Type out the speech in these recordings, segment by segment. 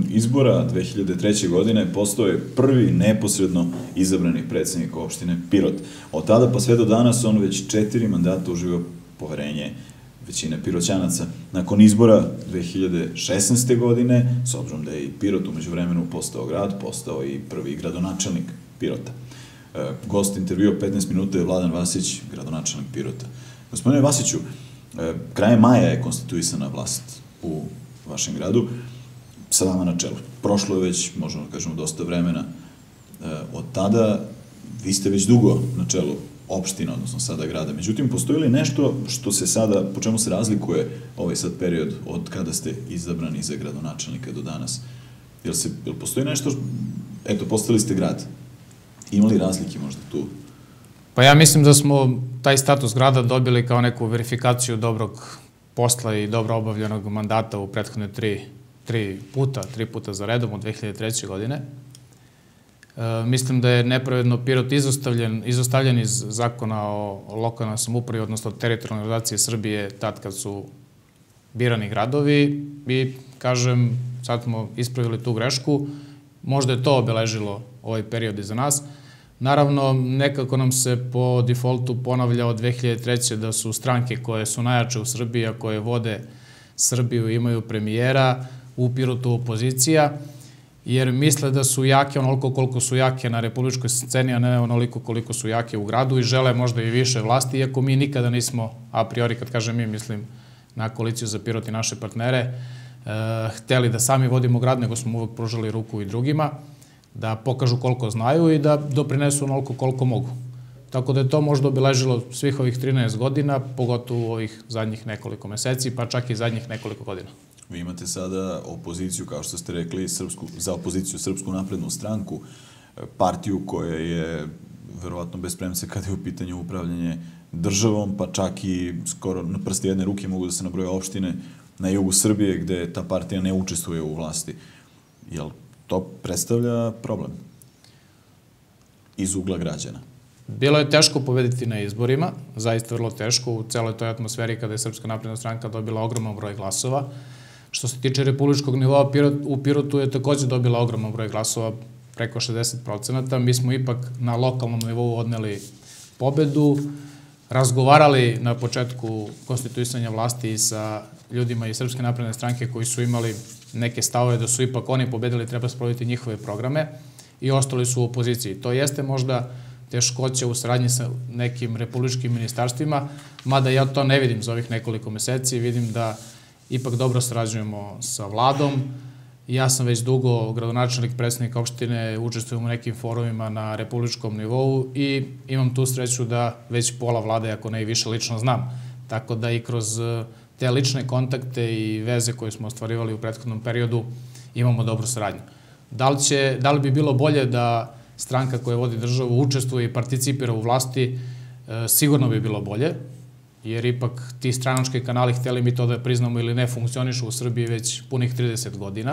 izbora 2003. godine postao je prvi neposredno izabrani predsjednik opštine Pirot. Od tada pa sve do danas on već 4 mandata uživa poverenje većine Piroćanaca. Nakon izbora 2016. godine, s obzirom da je i Pirot umeđu vremenu postao grad, postao i prvi gradonačelnik Pirota. Gost intervjua 15 minuta je Vladan Vasić, gradonačelnik Pirota. Gospodine Vasiću, krajem maja je konstituisana vlast u vašem gradu, sa vama na čelu. Prošlo je već, možemo da kažemo, dosta vremena od tada. Vi ste već dugo na čelu opština, odnosno sada grada. Međutim, postoji li nešto što se sada, po čemu se razlikuje ovaj sad period od kada ste izabrani za gradonačelnika do danas? Jel postoji nešto, eto, postali ste grad. Ima li razlike možda tu? Pa ja mislim da smo taj status grada dobili kao neku verifikaciju dobrog posla i dobro obavljenog mandata u prethodne tri puta za redom od 2003. godine. Mislim da je nepravedno Pirot izostavljen iz zakona o lokalnoj samoupravi, odnosno teritorijalnoj organizaciji Srbije, tad kad su birani gradovi i, kažem, sad smo ispravili tu grešku. Možda je to obeležilo ovaj period iza nas. Naravno, nekako nam se po defaultu ponavlja od 2003. da su stranke koje su najjače u Srbiji, a koje vode Srbiju, imaju premijera, u Pirotu opozicija, jer misle da su jake onoliko koliko su jake na republičkoj sceni, a ne onoliko koliko su jake u gradu i žele možda i više vlasti, iako mi nikada nismo, a priori kad kažem mi, mislim na koaliciju za Pirot i naše partnere, hteli da sami vodimo grad, nego smo uvek pružali ruku i drugima, da pokažu koliko znaju i da doprinesu onoliko koliko mogu. Tako da je to možda obeležilo svih ovih 13 godina, pogotovo ovih zadnjih nekoliko meseci, pa čak i zadnjih nekoliko godina. Vi imate sada opoziciju, kao što ste rekli, za opoziciju Srpsku naprednu stranku, partiju koja je verovatno bez premce kada je u pitanju upravljanje državom, pa čak i skoro na prsti jedne ruke mogu da se nabroje opštine na jugu Srbije gde ta partija ne učestvuje u vlasti. Jel to predstavlja problem iz ugla građana? Bilo je teško pobediti na izborima, zaista vrlo teško u celoj toj atmosferi kada je Srpska napredna stranka dobila ogroman broj glasova. Što se tiče republičkog nivoa, u Pirotu je takođe dobila ogroman broj glasova, preko 60%. Mi smo ipak na lokalnom nivou odneli pobedu, razgovarali na početku konstituisanja vlasti sa ljudima iz Srpske napredne stranke koji su imali neke stavove da su ipak oni pobedili, treba sprovoditi njihove programe i ostali su u opoziciji. To jeste možda teškoća u saradnji sa nekim republičkim ministarstvima, mada ja to ne vidim za ovih nekoliko meseci, vidim da ipak dobro sarađujemo sa vladom. Ja sam već dugo gradonačelnik, predsednik opštine, učestvujem u nekim forumima na republičkom nivou i imam tu sreću da već pola vlade, ako ne i više, lično znam. Tako da i kroz te lične kontakte i veze koje smo ostvarivali u prethodnom periodu imamo dobru saradnju. Da li bi bilo bolje da stranka koja vodi državu učestvuje i participira u vlasti? Sigurno bi bilo bolje, jer ipak ti stranački kanali, hteli mi to da priznamo ili ne, funkcionišu u Srbiji već punih 30 godina.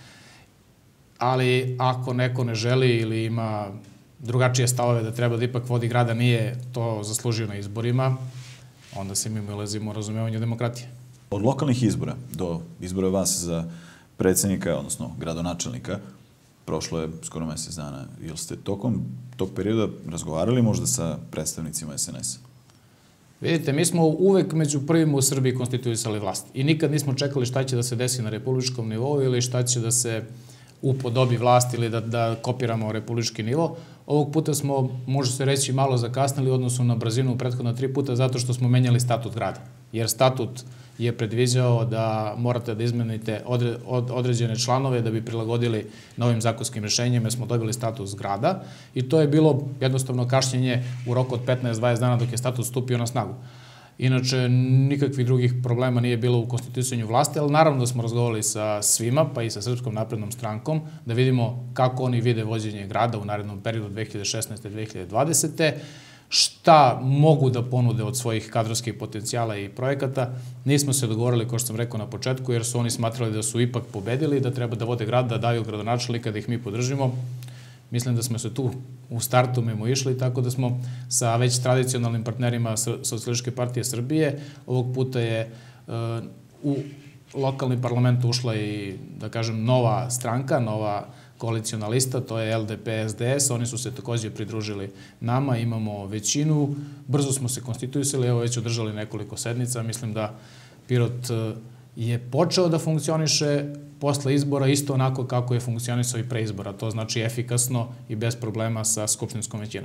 Ali ako neko ne želi ili ima drugačije stavove da treba da ipak vodi grada, nije to zaslužio na izborima, onda se mi ulazimo u razumevanje demokratije. Od lokalnih izbora do izbora vas za predsjednika, odnosno gradonačelnika, prošlo je skoro mesec dana. Jel ste tokom tog perioda razgovarali možda sa predstavnicima SNS-a? Vidite, mi smo uvek među prvima u Srbiji konstituisali vlast i nikad nismo čekali šta će da se desi na republičkom nivou ili šta će da se upodobi vlast ili da kopiramo republički nivo. Ovog puta smo, može se reći, malo zakasnili u odnosu na brzinu u prethodna 3 puta zato što smo menjali statut grada. Jer statut je predviđao da morate da izmenite određene članove da bi prilagodili novim zakonskim rešenjima, jer smo dobili status grada i to je bilo jednostavno kašnjenje u roku od 15-20 dana dok je statut stupio na snagu. Inače, nikakvih drugih problema nije bilo u konstituisanju vlasti, ali naravno da smo razgovarali sa svima, pa i sa Srpskom naprednom strankom, da vidimo kako oni vide vođenje grada u narednom periodu 2016-2020. Šta mogu da ponude od svojih kadrovskih potencijala i projekata. Nismo se dogovorili, kao što sam rekao na početku, jer su oni smatrali da su ipak pobedili, da treba da vode grad, da daju gradonačelnika, da ih mi podržimo. Mislim da smo se tu u startu mimo išli, tako da smo sa već tradicionalnim partnerima Socijalističke partije Srbije ovog puta je u lokalni parlament ušla i, da kažem, nova stranka, nova koalicijona lista, to je LDP SDS, oni su se takođe pridružili nama, imamo većinu, brzo smo se konstituisali, evo već održali nekoliko sednica, mislim da Pirot je počeo da funkcioniše posle izbora isto onako kako je funkcionisao i pre izbora, to znači efikasno i bez problema sa skupštinskom većinom.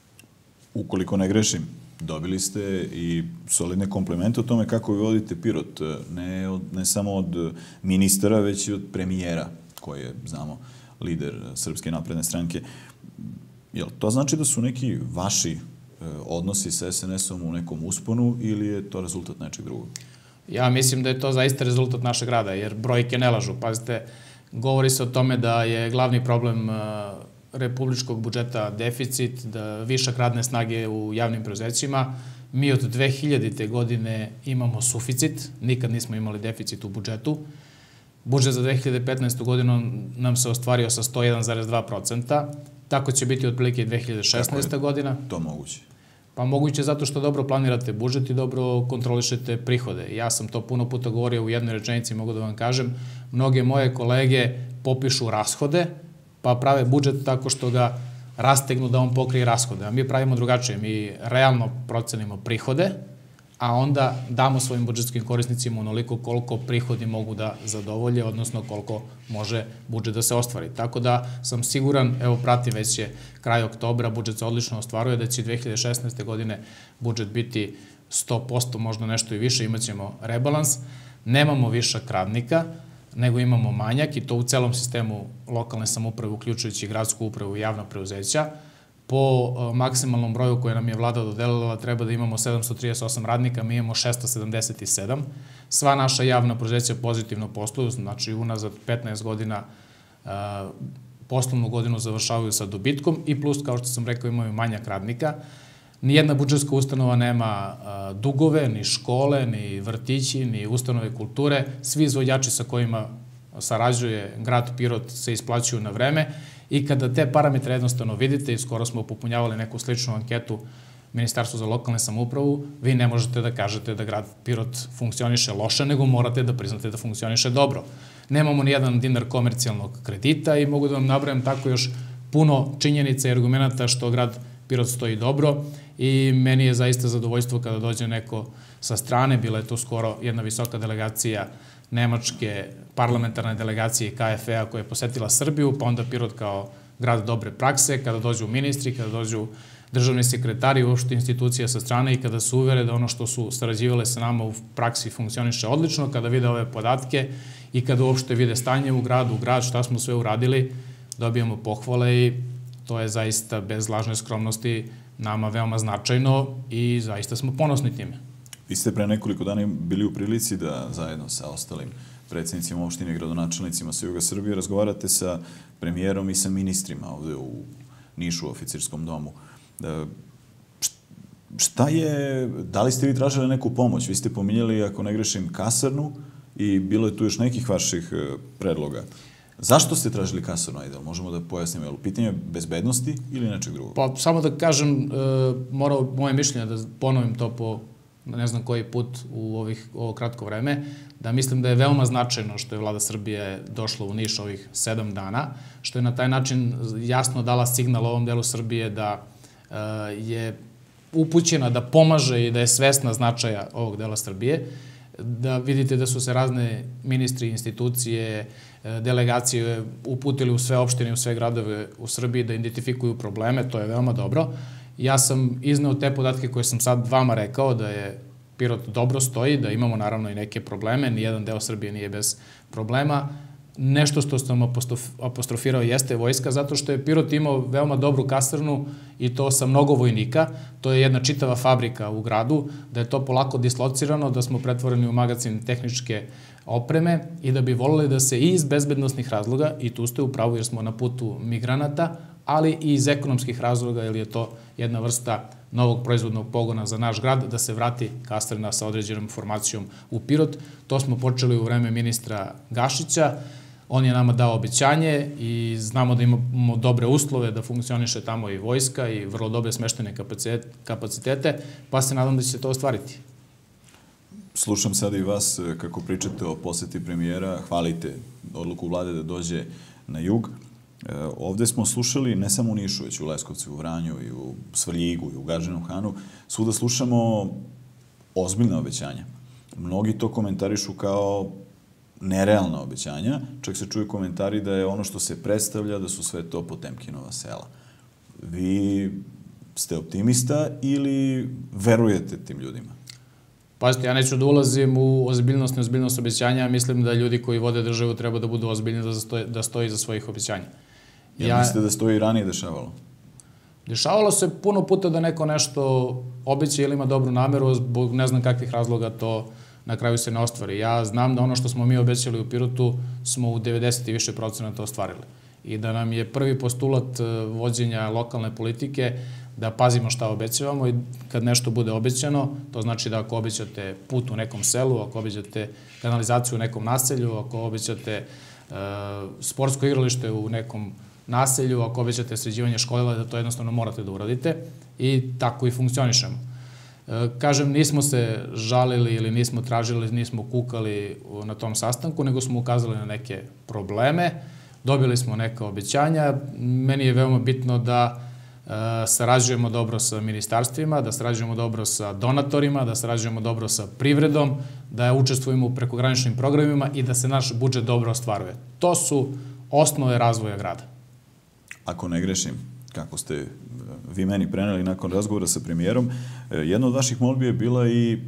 Ukoliko ne grešim, dobili ste i solidne komplimente o tome kako vi vodite Pirot, ne samo od ministara, već i od premijera, koji je, znamo, lider Srpske napredne stranke. Jel to znači da su neki vaši odnosi sa SNS-om u nekom usponu ili je to rezultat nečeg drugog? Ja mislim da je to zaista rezultat našeg rada, jer brojke ne lažu. Pazite, govori se o tome da je glavni problem republičkog budžeta deficit, da višak radne snage u javnim preduzećima. Mi od 2000. godine imamo suficit, nikad nismo imali deficit u budžetu. Budžet za 2015. godinu nam se ostvario sa 101,2%. Tako će biti otprilike i 2016. godina. To moguće? Pa moguće zato što dobro planirate budžet i dobro kontrolišete prihode. Ja sam to puno puta govorio u jednoj rečenici, mogu da vam kažem. Mnoge moje kolege popišu rashode, pa prave budžet tako što ga rastegnu da on pokrije rashode. A mi pravimo drugačije. Mi realno procenimo prihode, a onda damo svojim budžetskim korisnicima onoliko koliko prihodi mogu da zadovolje, odnosno koliko može budžet da se ostvari. Tako da sam siguran, evo pratim, već je kraj oktobra, budžet se odlično ostvaruje, da će 2016. godine budžet biti 100%, možda nešto i više, imat ćemo rebalans. Nemamo višak radnika, nego imamo manjak i to u celom sistemu lokalne samouprave, uključujući gradsku upravu i javna preduzeća. Po maksimalnom broju koje nam je vlada dodelila treba da imamo 738 radnika, mi imamo 677. Sva naša javna preduzeća pozitivno posluju, znači unazad 15 godina poslovnu godinu završavaju sa dobitkom i plus, kao što sam rekao, imaju manjak radnika. Nijedna budžetska ustanova nema dugove, ni škole, ni vrtići, ni ustanove kulture. Svi izvođači sa kojima sarađuje grad Pirot se isplaćuju na vreme i kada te parametre jednostavno vidite, i skoro smo popunjavali neku sličnu anketu Ministarstvu za lokalne samoupravu, vi ne možete da kažete da grad Pirot funkcioniše loše, nego morate da priznate da funkcioniše dobro. Nemamo ni jedan dinar komercijalnog kredita i mogu da vam nabrajam tako još puno činjenica i argumenta što grad Pirot stoji dobro i meni je zaista zadovoljstvo kada dođe neko sa strane, bila je tu skoro jedna visoka delegacija nemačke parlamentarne delegacije KFE-a koja je posetila Srbiju, pa onda Pirot kao grad dobre prakse, kada dođu ministri, kada dođu državni sekretari, uopšte institucija sa strane i kada se uvere da ono što su sarađivale sa nama u praksi funkcioniše odlično, kada vide ove podatke i kada uopšte vide stanje u gradu, šta smo sve uradili, dobijamo pohvale i to je zaista bez lažne skromnosti nama veoma značajno i zaista smo ponosni time. Vi ste pre nekoliko dana bili u prilici da zajedno sa ostalim predsjednicima opštine i gradonačelnicima sa juga Srbije razgovarate sa premijerom i sa ministrima ovde u Nišu u oficirskom domu. Šta je, da li ste vi tražili neku pomoć? Vi ste pominjali, ako ne grešim, kasarnu i bilo je tu još nekih vaših predloga. Zašto ste tražili kasarnu, ajde, možemo da pojasnimo, je li pitanje bezbednosti ili nečeg drugog? Pa samo da kažem, morao moje mišljenje da ponovim to po ne znam koji put u ovo kratko vreme, da mislim da je veoma značajno što je vlada Srbije došla u Niš ovih 7 dana, što je na taj način jasno dala signal ovom delu Srbije da je upućena, da pomaže i da je svesna značaja ovog dela Srbije, da vidite da su se razne ministri, institucije, delegacije uputili u sve opštine, u sve gradove u Srbiji da identifikuju probleme, to je veoma dobro. Ja sam izneo te podatke koje sam sad vama rekao, da je Pirot dobro stoji, da imamo naravno i neke probleme, nijedan deo Srbije nije bez problema. Nešto što sam apostrofirao jeste vojska, zato što je Pirot imao veoma dobru kasarnu i to sa mnogo vojnika. To je jedna čitava fabrika u gradu, da je to polako dislocirano, da smo pretvoreni u magacin tehničke opreme i da bi volili da se i iz bezbednostnih razloga, i tu ste u pravu jer smo na putu migranata, ali i iz ekonomskih razloga, jer je to jedna vrsta novog proizvodnog pogona za naš grad, da se vrati kasarna sa određenom formacijom u Pirot. To smo počeli u vreme ministra Gašića. On je nama dao obećanje i znamo da imamo dobre uslove da funkcioniše tamo i vojska i vrlo dobre smeštene kapacitete, pa se nadam da će se to ostvariti. slušam sada i vas kako pričate o poseti premijera, hvalite odluku vlade da dođe na jug. Ovde smo slušali, ne samo u Nišu, već u Leskovcu, u Vranju, i u Svrljigu, i u Gadžinom Hanu, svuda slušamo ozbiljna obećanja. Mnogi to komentarišu kao nerealna obećanja, čak se čuju komentari da je ono što se predstavlja, da su sve to Potemkinova sela. Vi ste optimista ili verujete tim ljudima? Pazite, ja neću da ulazim u ozbiljnost, neozbiljnost obećanja, mislim da ljudi koji vode državu treba da budu ozbiljni, da stoji iza svojih obećanja. Mislite da stoji i ranije dešavalo? Dešavalo se puno puta da neko nešto obeća ili ima dobru nameru, zbog ne znam kakvih razloga to na kraju se ne ostvari. Ja znam da ono što smo mi obećali u Pirotu smo u 90 i više procenata ostvarili. I da nam je prvi postulat vođenja lokalne politike da pazimo šta obećavamo i kad nešto bude obećano, to znači da ako obećate put u nekom selu, ako obećate kanalizaciju u nekom naselju, ako obećate sportsko igralište u nekom naselju, ako obećate sređivanje škola, da to jednostavno morate da uradite i tako i funkcionišemo. Kažem, nismo se žalili ili nismo tražili, nismo kukali na tom sastanku, nego smo ukazali na neke probleme, dobili smo neka obećanja. Meni je veoma bitno da sarađujemo dobro sa ministarstvima, da sarađujemo dobro sa donatorima, da sarađujemo dobro sa privredom, da učestvujemo u prekograničnim programima i da se naš budžet dobro ostvaruje. To su osnove razvoja grada. Ako ne grešim, kako ste vi meni preneli nakon razgovora sa premijerom, jedna od vaših molbi je bila i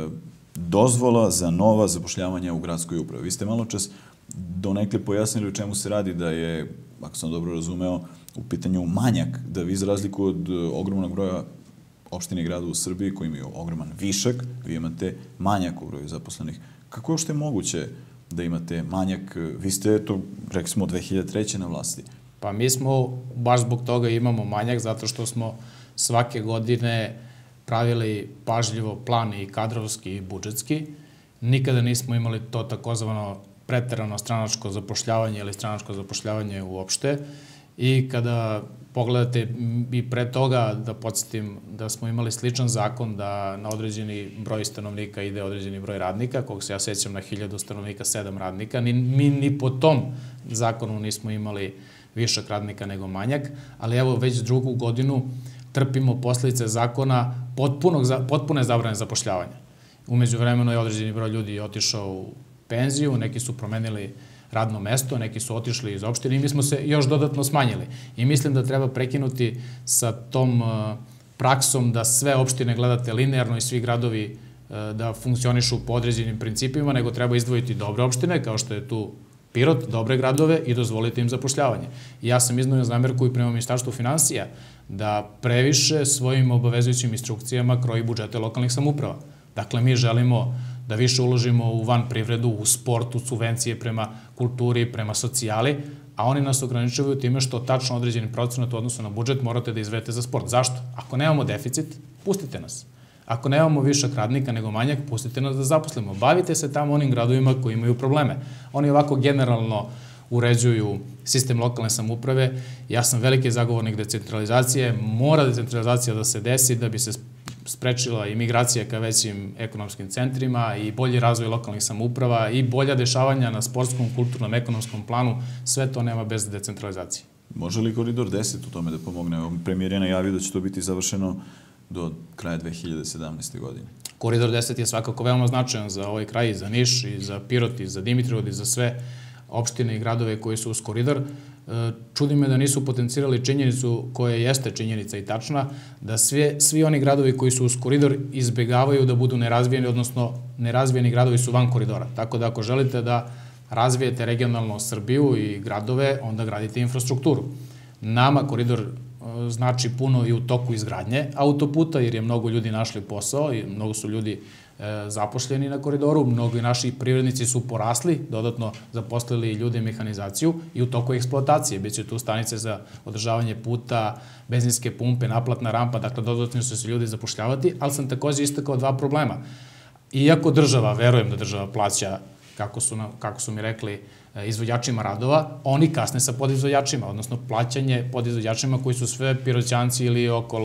dozvola za nova zapošljavanja u gradskoj upravi. Vi ste malo čas donekle pojasnili o čemu se radi, da je, ako sam dobro razumeo, u pitanju manjak, da vi za razliku od ogromnog broja opština i grada u Srbiji koji imaju ogroman višak, vi imate manjak u broju zaposlenih. Kako je uopšte moguće da imate manjak? Vi ste, to rekli smo, 2003. na vlasti. Pa mi smo, baš zbog toga imamo manjak, zato što smo svake godine pravili pažljivo plan i kadrovski i budžetski. Nikada nismo imali to takozvano preterano stranačko zapošljavanje ili stranačko zapošljavanje uopšte. I kada pogledate i pre toga, da podsjetim da smo imali sličan zakon da na određeni broj stanovnika ide određeni broj radnika, kog se ja sećam na 1000 stanovnika 7 radnika. Mi ni po tom zakonu nismo imali višak radnika nego manjak, ali evo već drugu godinu trpimo posledice zakona potpune zabrane zapošljavanja. Umeđu vremenu je određeni broj ljudi otišao u penziju, neki su promenili radno mesto, neki su otišli iz opštine i mi smo se još dodatno smanjili. I mislim da treba prekinuti sa tom praksom da sve opštine gledate linearno i svi gradovi da funkcionišu po određenim principima, nego treba izdvojiti dobre opštine, kao što je tu Pirot, dobre gradove i dozvoliti im zapošljavanje. I ja sam iznao zamerku i prema Ministarstvu finansija da previše svojim obavezujućim instrukcijama kroji budžete lokalnih samouprava. Dakle, mi želimo da više uložimo u van privredu, u sport, u subvencije prema kulturi, prema socijali, a oni nas ograničavaju time što tačno određeni procenat u odnosu na budžet morate da izvedete za sport. Zašto? Ako nemamo deficit, pustite nas. Ako nemamo višak radnika nego manjak, pustite nas da zaposlimo. Bavite se tamo onim gradovima koji imaju probleme. Oni ovako generalno uređuju sistem lokalne samouprave. Ja sam veliki zagovornik decentralizacije. Mora decentralizacija da se desi da bi se sprečila imigracija ka većim ekonomskim centrima i bolji razvoj lokalnih samouprava i bolja dešavanja na sportskom, kulturnom, ekonomskom planu. Sve to nema bez decentralizacije. Može li Koridor 10 u tome da pomogne? Premijer je najavio da će to biti završeno do kraja 2017. godine. Koridor 10 je svakako veoma značajan za ovaj kraj, i za Niš, i za Pirot, i za Dimitrovgrad, i za sve opštine i gradove koji su uz koridor. Čudi me da nisu potencirali činjenicu koja jeste činjenica i tačna, da svi oni gradovi koji su uz koridor izbegavaju da budu nerazvijeni, odnosno nerazvijeni gradovi su van koridora. Tako da ako želite da razvijete regionalno Srbiju i gradove, onda gradite infrastrukturu. Nama koridor znači puno i u toku izgradnje autoputa, jer je mnogo ljudi našli posao i mnogo su ljudi zapošljeni na koridoru, mnogo i naši privrednici su porasli, dodatno zaposlili ljude i mehanizaciju i u toku eksploatacije. Biće tu stanice za održavanje puta, benzinske pumpe, naplatna rampa, dakle dodatno su se ljudi zapošljavati, ali sam takođe istakao dva problema. Iako država, verujem da država plaća, kako su mi rekli, izvođačima radova, oni kasne sa podizvođačima, odnosno plaćanje podizvođačima koji su sve Piroćanci ili okolo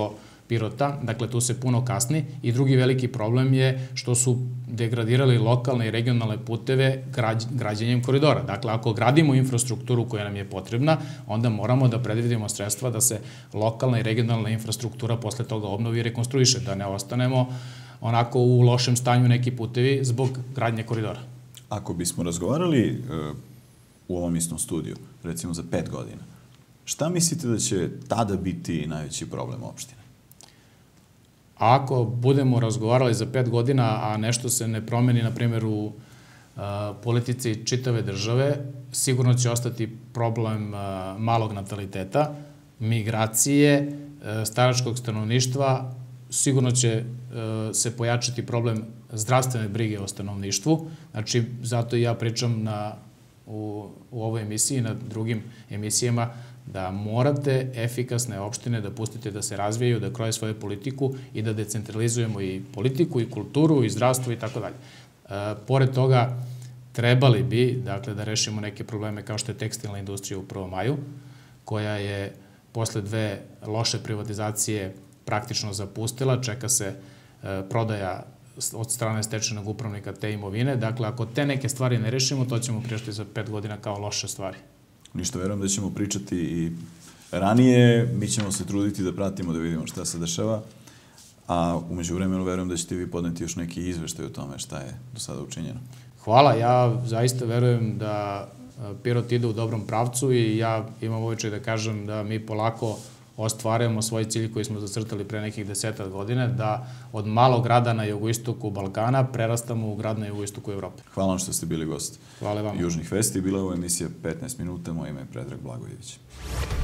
Pirota, dakle tu se puno kasni i drugi veliki problem je što su degradirali lokalne i regionalne puteve građenjem koridora. Dakle, ako gradimo infrastrukturu koja nam je potrebna, onda moramo da predvidimo sredstva da se lokalna i regionalna infrastruktura posle toga obnovi i rekonstruiše, da ne ostanemo onako u lošem stanju neki putevi zbog gradnje koridora. Ako bismo razgovarali u ovom istom studiju, recimo za 5 godina, šta mislite da će tada biti najveći problem opštine? Ako budemo razgovarali za 5 godina, a nešto se ne promeni, na primjer, u politici čitave države, sigurno će ostati problem malog nataliteta, migracije, staračkog stanovništva, sigurno će se pojačati problem zdravstvene brige o stanovništvu. Znači, zato i ja pričam u ovoj emisiji i na drugim emisijama da morate efikasne opštine da pustite da se razvijaju, da kroje svoju politiku i da decentralizujemo i politiku, i kulturu, i zdravstvo i tako dalje. Pored toga, trebali bi, dakle, da rešimo neke probleme kao što je tekstilna industrija u Prvom maju, koja je posle 2 loše privatizacije praktično zapustila, čeka se prodaja od strane stečajnog upravnika te imovine. Dakle, ako te neke stvari ne rešimo, to ćemo pričati za 5 godina kao loše stvari. Ništa, verujem da ćemo pričati i ranije, mi ćemo se truditi da pratimo, da vidimo šta se dešava, a umeđu vremenu verujem da ćete vi podneti još neki izveštaj o tome šta je do sada učinjeno. Hvala, ja zaista verujem da Pirot ide u dobrom pravcu i ja imam običaj da kažem da mi polako ostvarujemo svoj cilj koji smo zacrtali pre nekih 10 godina, da od malog grada na jugoistoku Balkana prerastamo u grad na jugoistoku Evrope. Hvala vam što ste bili gost Hvala vam. Južnih vesti. Bila je ovo emisija 15 minuta. Moje ime je Predrag Blagojević.